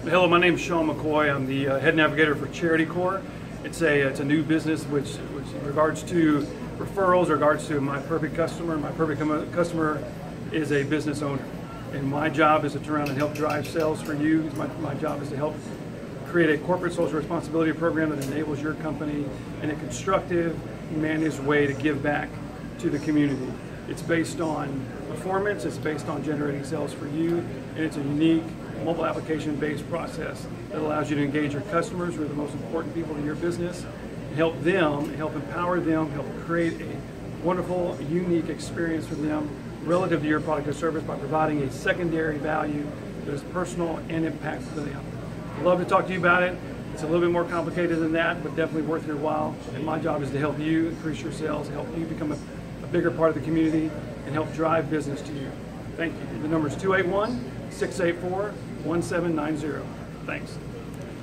Hello, my name is Sean McCoy. I'm the head navigator for CharityCorps. It's a new business which in regards to referrals, regards to my perfect customer. My perfect customer is a business owner, and my job is to turn around and help drive sales for you. My job is to help create a corporate social responsibility program that enables your company in a constructive, managed way to give back to the community. It's based on performance, it's based on generating sales for you, and it's a unique mobile application-based process that allows you to engage your customers, who are the most important people in your business, and help them, help empower them, help create a wonderful, unique experience for them relative to your product or service by providing a secondary value that is personal and impactful to them. I'd love to talk to you about it. It's a little bit more complicated than that, but definitely worth your while. And my job is to help you increase your sales, help you become a bigger part of the community, and help drive business to you. Thank you. The number is 281-684-1790. Thanks.